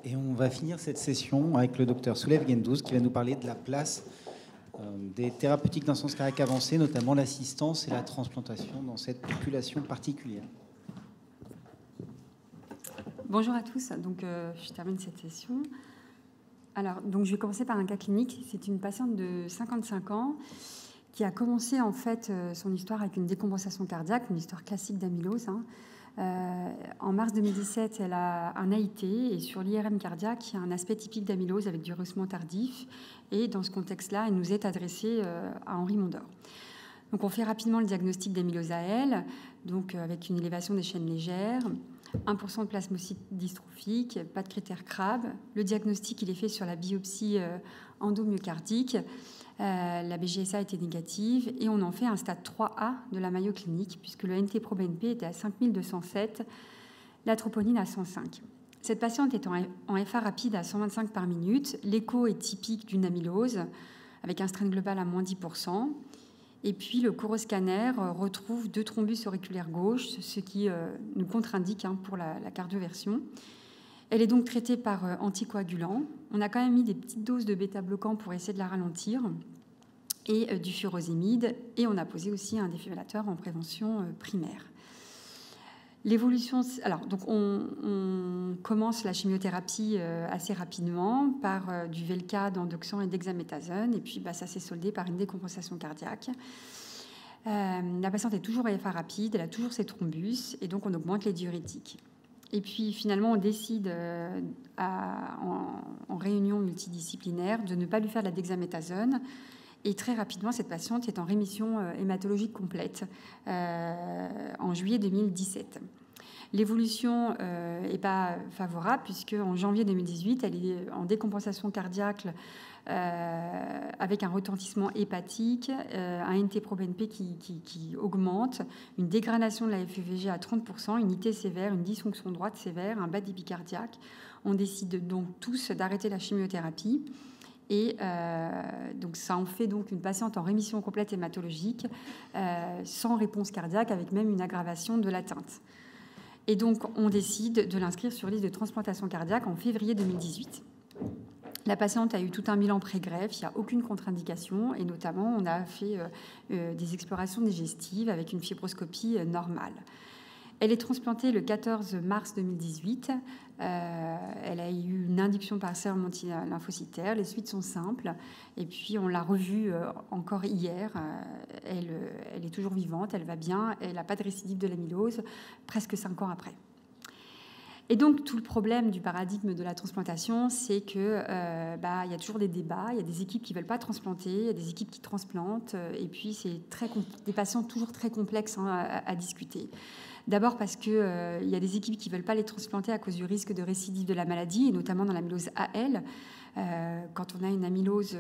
Et on va finir cette session avec le docteur Soulev Gendouz qui va nous parler de la place des thérapeutiques d'un sens cardiaque avancé, notamment l'assistance et la transplantation dans cette population particulière. Bonjour à tous, donc je termine cette session. Alors, donc, je vais commencer par un cas clinique. C'est une patiente de 55 ans qui a commencé en fait son histoire avec une décompensation cardiaque, une histoire classique d'amylose. En mars 2017, elle a un AIT et sur l'IRM cardiaque, il y a un aspect typique d'amylose avec du rehaussement tardif. Et dans ce contexte-là, elle nous est adressée à Henri Mondor. Donc, on fait rapidement le diagnostic d'amylose à elle, donc avec une élévation des chaînes légères, 1% de plasmocytes dystrophiques, pas de critères CRAB. Le diagnostic, il est fait sur la biopsie endomyocardique. La BGSA était négative et on en fait un stade 3A de la Mayo clinique puisque le NT-proBNP était à 5207, la troponine à 105. Cette patiente est en FA rapide à 125 par minute. L'écho est typique d'une amylose avec un strain global à moins 10%. Et puis, le coroscanner retrouve 2 thrombus auriculaires gauche, ce qui nous contre-indique pour la cardioversion. Elle est donc traitée par anticoagulant. On a quand même mis des petites doses de bêta-bloquants pour essayer de la ralentir et du furosémide. Et on a posé aussi un défibrillateur en prévention primaire. L'évolution... Alors, donc on commence la chimiothérapie assez rapidement par du Velcade, d'Endoxan et d'hexaméthasone. Et puis, ça s'est soldé par une décompensation cardiaque. La patiente est toujours à FA rapide, elle a toujours ses thrombus, et donc on augmente les diurétiques. Et puis, finalement, on décide en réunion multidisciplinaire de ne pas lui faire de la dexaméthasone. Et très rapidement, cette patiente est en rémission hématologique complète en juillet 2017. L'évolution n'est pas favorable puisque en janvier 2018, elle est en décompensation cardiaque avec un retentissement hépatique, un NT-proBNP qui augmente, une dégradation de la FEVG à 30%, une IT sévère, une dysfonction droite sévère, un bas débit cardiaque. On décide donc tous d'arrêter la chimiothérapie. Et donc ça en fait donc une patiente en rémission complète hématologique, sans réponse cardiaque, avec même une aggravation de l'atteinte. Et donc on décide de l'inscrire sur liste de transplantation cardiaque en février 2018. La patiente a eu tout un bilan pré-greffe, il n'y a aucune contre-indication, et notamment on a fait des explorations digestives avec une fibroscopie normale. Elle est transplantée le 14 mars 2018. Elle a eu une induction par sérum anti-lymphocytaire. Les suites sont simples. Et puis, on l'a revue encore hier. Elle est toujours vivante, elle va bien. Elle n'a pas de récidive de l'amylose, presque 5 ans après. Et donc, tout le problème du paradigme de la transplantation, c'est qu'il y a toujours des débats. Il y a des équipes qui ne veulent pas transplanter, il y a des équipes qui transplantent. Et puis, c'est des patients toujours très complexes à discuter. D'abord parce qu'il y a des équipes qui ne veulent pas les transplanter à cause du risque de récidive de la maladie, et notamment dans l'amylose AL. Quand on a une amylose,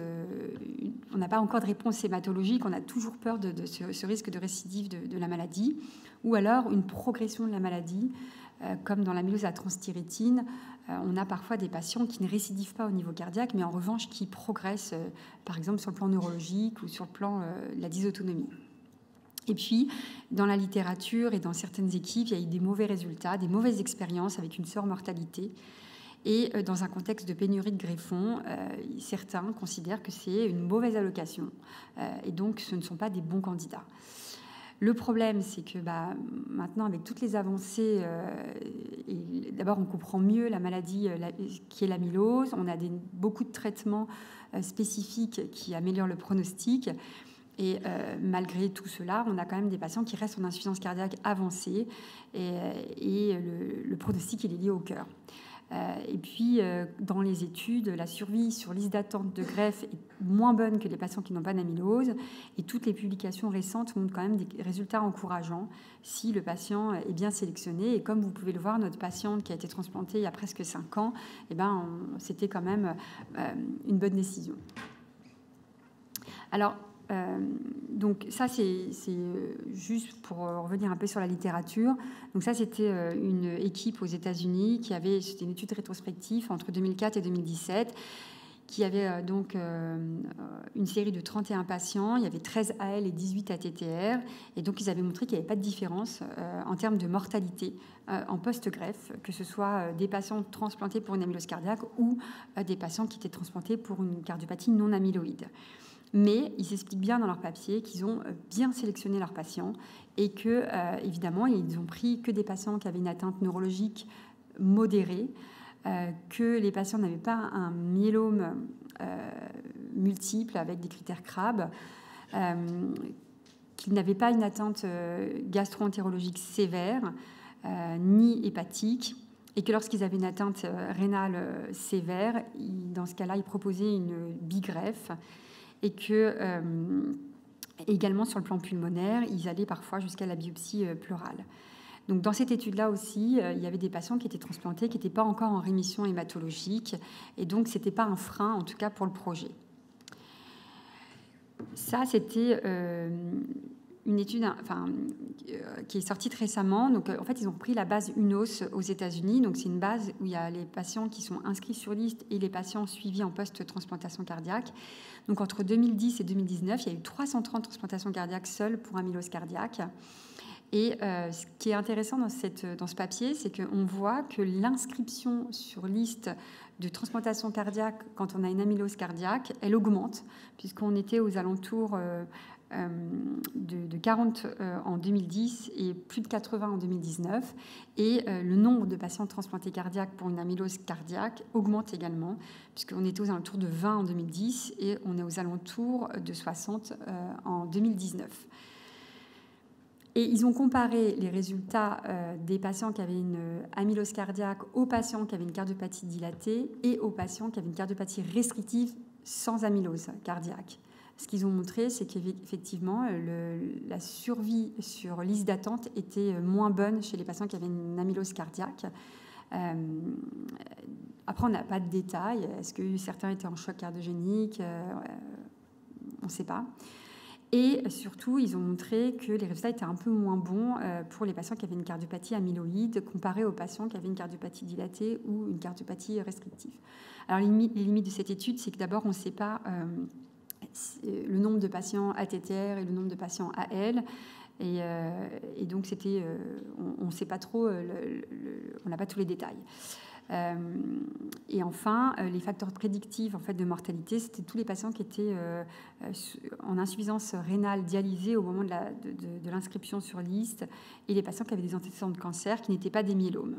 on n'a pas encore de réponse hématologique, on a toujours peur de ce risque de récidive de la maladie, ou alors une progression de la maladie, comme dans l'amylose à transthyrétine. On a parfois des patients qui ne récidivent pas au niveau cardiaque, mais en revanche qui progressent, par exemple sur le plan neurologique ou sur le plan de la dysautonomie. Et puis, dans la littérature et dans certaines équipes, il y a eu des mauvais résultats, des mauvaises expériences avec une surmortalité. Et dans un contexte de pénurie de greffons, certains considèrent que c'est une mauvaise allocation. Et donc, ce ne sont pas des bons candidats. Le problème, c'est que maintenant, avec toutes les avancées, d'abord, on comprend mieux la maladie qui est l'amylose. On a beaucoup de traitements spécifiques qui améliorent le pronostic. Et malgré tout cela, on a quand même des patients qui restent en insuffisance cardiaque avancée et le pronostic il est lié au cœur. Et puis, dans les études, la survie sur liste d'attente de greffe est moins bonne que les patients qui n'ont pas d'amylose. Et toutes les publications récentes montrent quand même des résultats encourageants si le patient est bien sélectionné. Et comme vous pouvez le voir, notre patiente qui a été transplantée il y a presque 5 ans, c'était quand même une bonne décision. Alors, donc ça, c'est juste pour revenir un peu sur la littérature. Donc ça, c'était une équipe aux États-Unis qui avait, c'était une étude rétrospective entre 2004 et 2017. qui avait donc une série de 31 patients. Il y avait 13 AL et 18 ATTR. Et donc, ils avaient montré qu'il n'y avait pas de différence en termes de mortalité en post-greffe, que ce soit des patients transplantés pour une amylose cardiaque ou des patients qui étaient transplantés pour une cardiopathie non amyloïde. Mais ils expliquent bien dans leur papier qu'ils ont bien sélectionné leurs patients et que, évidemment, ils ont pris que des patients qui avaient une atteinte neurologique modérée, que les patients n'avaient pas un myélome multiple avec des critères CRAB, qu'ils n'avaient pas une atteinte gastro-entérologique sévère, ni hépatique, et que lorsqu'ils avaient une atteinte rénale sévère, dans ce cas-là, ils proposaient une bigreffe, et que également sur le plan pulmonaire, ils allaient parfois jusqu'à la biopsie pleurale. Donc dans cette étude-là aussi, il y avait des patients qui étaient transplantés, qui n'étaient pas encore en rémission hématologique, et donc ce n'était pas un frein, en tout cas pour le projet. Ça, c'était une étude qui est sortie très récemment. Donc, en fait, ils ont pris la base UNOS aux États-Unis. Donc, c'est une base où il y a les patients qui sont inscrits sur liste et les patients suivis en post-transplantation cardiaque. Donc, entre 2010 et 2019, il y a eu 330 transplantations cardiaques seules pour amylose cardiaque. Et ce qui est intéressant dans ce papier, c'est qu'on voit que l'inscription sur liste de transplantation cardiaque, quand on a une amylose cardiaque, elle augmente, puisqu'on était aux alentours de 40 en 2010 et plus de 80 en 2019. Et le nombre de patients transplantés cardiaques pour une amylose cardiaque augmente également, puisqu'on était aux alentours de 20 en 2010 et on est aux alentours de 60 en 2019. Et ils ont comparé les résultats des patients qui avaient une amylose cardiaque aux patients qui avaient une cardiopathie dilatée et aux patients qui avaient une cardiopathie restrictive sans amylose cardiaque. Ce qu'ils ont montré, c'est qu'effectivement, la survie sur liste d'attente était moins bonne chez les patients qui avaient une amylose cardiaque. Après, on n'a pas de détails. Est-ce que certains étaient en choc cardiogénique ? On ne sait pas. Et surtout, ils ont montré que les résultats étaient un peu moins bons pour les patients qui avaient une cardiopathie amyloïde comparés aux patients qui avaient une cardiopathie dilatée ou une cardiopathie restrictive. Alors, les limites de cette étude, c'est que d'abord, on ne sait pas le nombre de patients ATTR et le nombre de patients AL. Et donc, on ne sait pas trop, on n'a pas tous les détails. Et enfin, les facteurs prédictifs en fait, de mortalité, c'était tous les patients qui étaient en insuffisance rénale dialysée au moment de l'inscription sur liste et les patients qui avaient des antécédents de cancer qui n'étaient pas des myélomes.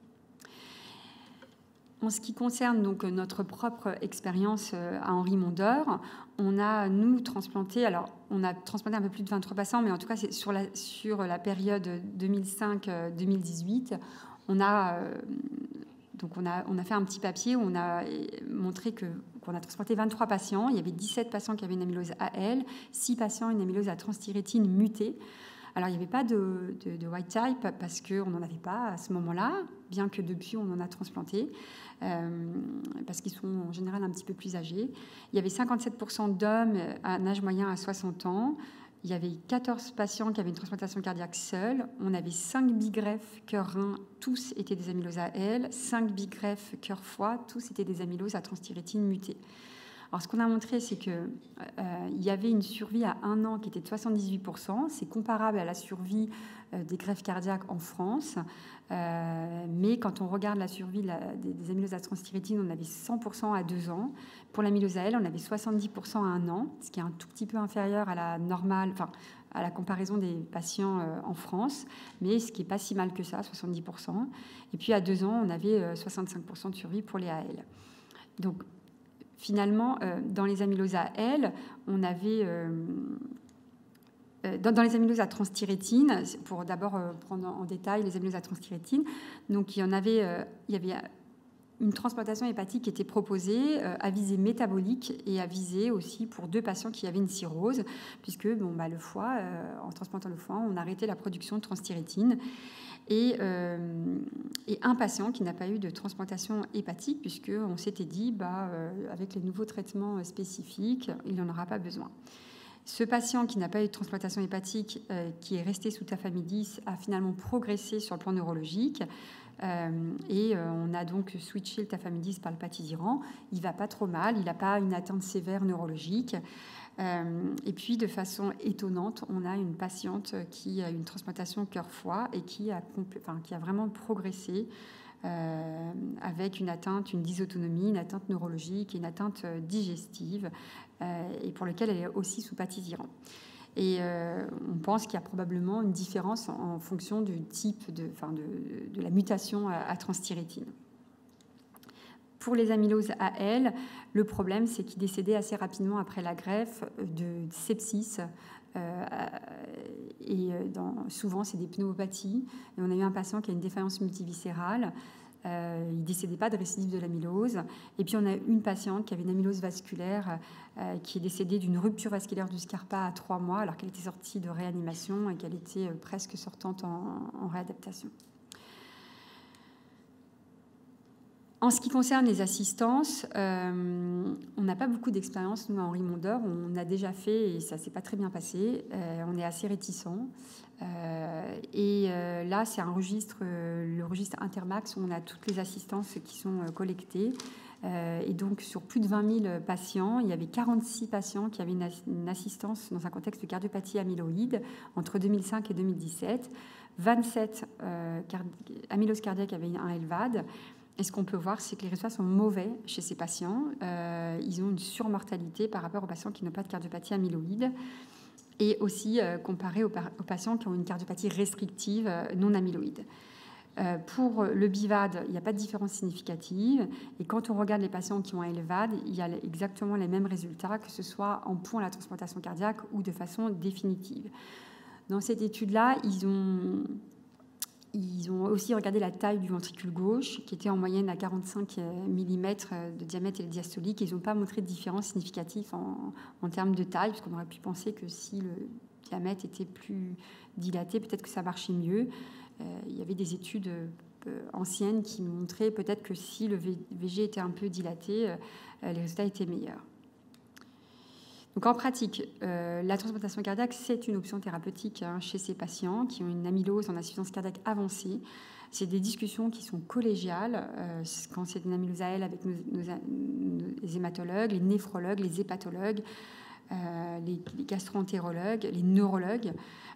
En ce qui concerne donc notre propre expérience à Henri Mondor, on a, nous, transplanté, alors on a transplanté un peu plus de 23 patients, mais en tout cas, c'est sur la période 2005-2018, on a fait un petit papier où on a montré qu'on a transplanté 23 patients. Il y avait 17 patients qui avaient une amylose AL, 6 patients une amylose à transthyrétine mutée. Alors, il n'y avait pas de white type parce qu'on n'en avait pas à ce moment-là, bien que depuis, on en a transplanté, parce qu'ils sont en général un petit peu plus âgés. Il y avait 57% d'hommes à un âge moyen à 60 ans. Il y avait 14 patients qui avaient une transplantation cardiaque seule. On avait 5 bigreffes cœur-rein, tous étaient des amyloses AL. 5 bigreffes cœur-foie, tous étaient des amyloses à transthyrétine mutée. Alors, ce qu'on a montré, c'est qu'il y avait une survie à 1 an qui était de 78%. C'est comparable à la survie des greffes cardiaques en France. Mais quand on regarde la survie des amyloses à transthyrétine, on avait 100% à 2 ans. Pour l'amylose AL, on avait 70% à 1 an, ce qui est un tout petit peu inférieur à la normale, enfin, à la comparaison des patients en France, mais ce qui n'est pas si mal que ça, 70%. Et puis à 2 ans, on avait 65% de survie pour les AL. Donc, finalement, dans les amyloses AL, on avait... dans les amyloses à transthyrétine, pour d'abord prendre en détail les amyloses à transthyrétine, donc il y avait une transplantation hépatique qui était proposée à visée métabolique et à visée aussi pour 2 patients qui avaient une cirrhose, puisque le foie, en transplantant le foie, on arrêtait la production de transthyrétine. Et un patient qui n'a pas eu de transplantation hépatique, puisqu'on s'était dit, avec les nouveaux traitements spécifiques, il n'en aura pas besoin. Ce patient qui n'a pas eu de transplantation hépatique, qui est resté sous tafamidis, a finalement progressé sur le plan neurologique. On a donc switché le tafamidis par le patisiran. Il ne va pas trop mal, il n'a pas une atteinte sévère neurologique. Et puis, de façon étonnante, on a une patiente qui a une transplantation cœur-foie et qui a vraiment progressé avec une dysautonomie, une atteinte neurologique et une atteinte digestive, et pour lequel elle est aussi sous patisiran. Et on pense qu'il y a probablement une différence en fonction du type de la mutation à transthyrétine. Pour les amyloses AL, le problème, c'est qu'ils décédaient assez rapidement après la greffe de sepsis. Souvent, c'est des pneumopathies. Et on a eu un patient qui a une défaillance multiviscérale. Il ne décédait pas de récidive de l'amylose. Et puis, on a une patiente qui avait une amylose vasculaire qui est décédée d'une rupture vasculaire du Scarpa à 3 mois, alors qu'elle était sortie de réanimation et qu'elle était presque sortante en réadaptation. En ce qui concerne les assistances, on n'a pas beaucoup d'expérience, nous, à Henri Mondor. On a déjà fait et ça ne s'est pas très bien passé. On est assez réticents. Là, c'est le registre Intermax où on a toutes les assistances qui sont collectées. Et donc, sur plus de 20 000 patients, il y avait 46 patients qui avaient une assistance dans un contexte de cardiopathie amyloïde entre 2005 et 2017. 27 amyloses cardiaques avaient un LVAD. Et ce qu'on peut voir, c'est que les résultats sont mauvais chez ces patients. Ils ont une surmortalité par rapport aux patients qui n'ont pas de cardiopathie amyloïde, et aussi comparé aux patients qui ont une cardiopathie restrictive non amyloïde. Pour le BIVAD, il n'y a pas de différence significative. Et quand on regarde les patients qui ont un LVAD, il y a exactement les mêmes résultats, que ce soit en pont à la transplantation cardiaque ou de façon définitive. Dans cette étude-là, ils ont aussi regardé la taille du ventricule gauche, qui était en moyenne à 45 mm de diamètre et de diastolique. Ils n'ont pas montré de différence significative en termes de taille, puisqu'on aurait pu penser que si le diamètre était plus dilaté, peut-être que ça marchait mieux. Il y avait des études anciennes qui montraient peut-être que si le VG était un peu dilaté, les résultats étaient meilleurs. Donc en pratique, la transplantation cardiaque, c'est une option thérapeutique chez ces patients qui ont une amylose en insuffisance cardiaque avancée. C'est des discussions qui sont collégiales quand c'est une amylose AL avec les hématologues, les néphrologues, les hépatologues, les gastro-entérologues, les neurologues.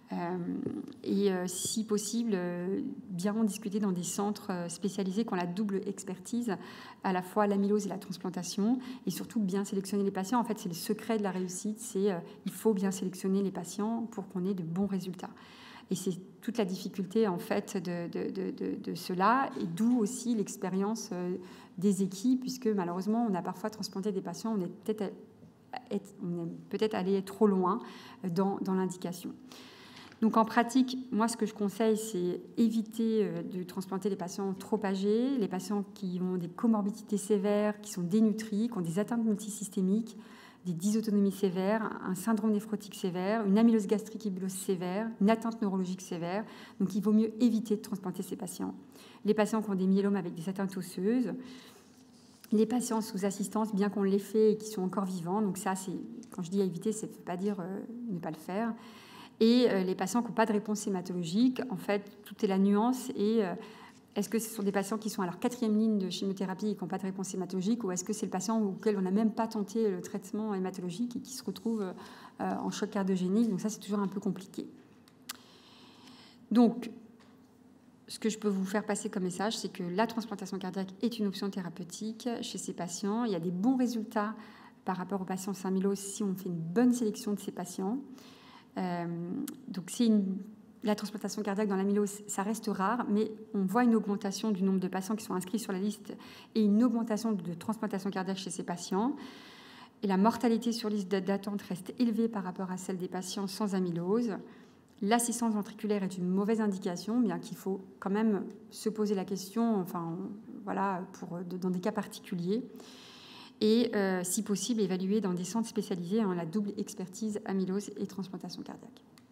Si possible, bien en discuter dans des centres spécialisés qui ont la double expertise, à la fois l'amylose et la transplantation, et surtout bien sélectionner les patients. En fait, c'est le secret de la réussite, il faut bien sélectionner les patients pour qu'on ait de bons résultats. Et c'est toute la difficulté, en fait, de cela, et d'où aussi l'expérience des équipes, puisque malheureusement, on a parfois transplanté des patients, on est peut-être allé trop loin dans l'indication. Donc en pratique, moi ce que je conseille, c'est éviter de transplanter les patients trop âgés, les patients qui ont des comorbidités sévères, qui sont dénutris, qui ont des atteintes multisystémiques, des dysautonomies sévères, un syndrome néphrotique sévère, une amylose gastrique ébuleuse sévère, une atteinte neurologique sévère. Donc il vaut mieux éviter de transplanter ces patients. Les patients qui ont des myélomes avec des atteintes osseuses, les patients sous assistance, bien qu'on l'ait fait et qui sont encore vivants. Donc ça, quand je dis à éviter, ça ne veut pas dire ne pas le faire. Et les patients qui n'ont pas de réponse hématologique, en fait, tout est la nuance. Et est-ce que ce sont des patients qui sont à leur 4e ligne de chimiothérapie et qui n'ont pas de réponse hématologique, ou est-ce que c'est le patient auquel on n'a même pas tenté le traitement hématologique et qui se retrouve en choc cardiogénique? Donc ça, c'est toujours un peu compliqué. Donc, ce que je peux vous faire passer comme message, c'est que la transplantation cardiaque est une option thérapeutique chez ces patients. Il y a des bons résultats par rapport aux patients sans amylose si on fait une bonne sélection de ces patients. Donc la transplantation cardiaque dans l'amylose, ça reste rare, mais on voit une augmentation du nombre de patients qui sont inscrits sur la liste et une augmentation de transplantation cardiaque chez ces patients. Et la mortalité sur liste d'attente reste élevée par rapport à celle des patients sans amylose. L'assistance ventriculaire est une mauvaise indication, bien qu'il faut quand même se poser la question, dans des cas particuliers. Et si possible, évaluer dans des centres spécialisés en la double expertise amylose et transplantation cardiaque.